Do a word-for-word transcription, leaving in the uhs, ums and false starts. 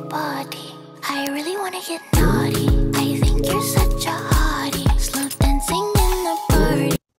body. I really wanna get naughty. I think you're such a hottie.